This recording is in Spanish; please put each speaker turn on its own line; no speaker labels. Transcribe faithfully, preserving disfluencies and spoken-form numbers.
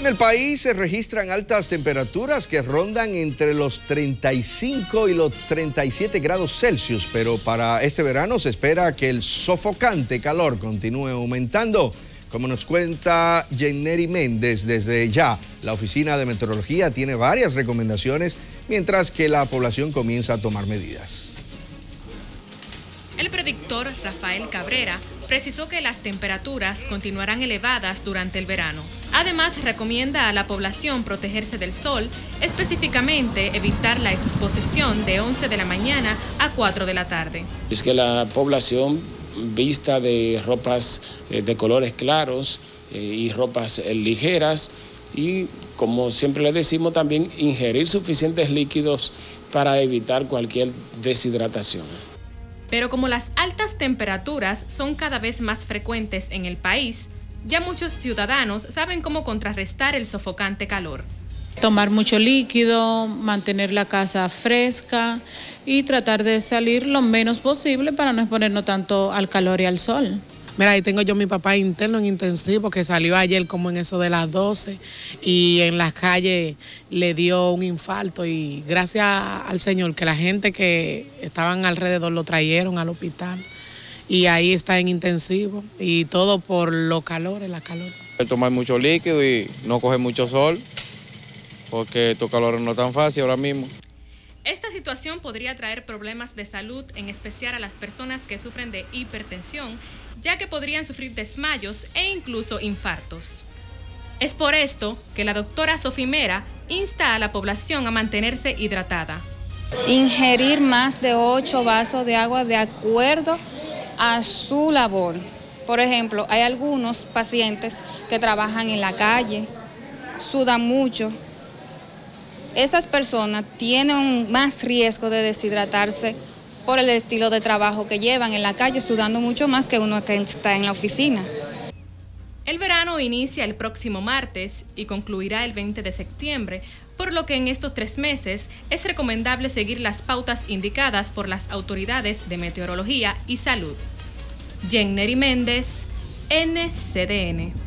En el país se registran altas temperaturas que rondan entre los treinta y cinco y los treinta y siete grados Celsius, pero para este verano se espera que el sofocante calor continúe aumentando. Como nos cuenta Jenneri Méndez desde ya, la Oficina de Meteorología tiene varias recomendaciones mientras que la población comienza a tomar medidas.
El predictor Rafael Cabrera precisó que las temperaturas continuarán elevadas durante el verano. Además, recomienda a la población protegerse del sol, específicamente evitar la exposición de once de la mañana a cuatro de la tarde.
Es que la población vista de ropas de colores claros y ropas ligeras y, como siempre le decimos, también ingerir suficientes líquidos para evitar cualquier deshidratación.
Pero como las altas temperaturas son cada vez más frecuentes en el país, ya muchos ciudadanos saben cómo contrarrestar el sofocante calor.
Tomar mucho líquido, mantener la casa fresca y tratar de salir lo menos posible para no exponernos tanto al calor y al sol.
Mira, ahí tengo yo a mi papá interno en intensivo que salió ayer como en eso de las doce y en las calles le dio un infarto y gracias al Señor que la gente que estaban alrededor lo trajeron al hospital y ahí está en intensivo y todo por los calores, la calor.
Tomar mucho líquido y no coger mucho sol porque estos calores no es tan fácil ahora mismo.
Esta situación podría traer problemas de salud, en especial a las personas que sufren de hipertensión, ya que podrían sufrir desmayos e incluso infartos. Es por esto que la doctora Sofimera insta a la población a mantenerse hidratada.
Ingerir más de ocho vasos de agua de acuerdo a su labor. Por ejemplo, hay algunos pacientes que trabajan en la calle, sudan mucho. Esas personas tienen más riesgo de deshidratarse por el estilo de trabajo que llevan en la calle, sudando mucho más que uno que está en la oficina.
El verano inicia el próximo martes y concluirá el veinte de septiembre, por lo que en estos tres meses es recomendable seguir las pautas indicadas por las autoridades de meteorología y salud. Jenneri Méndez, N C D N.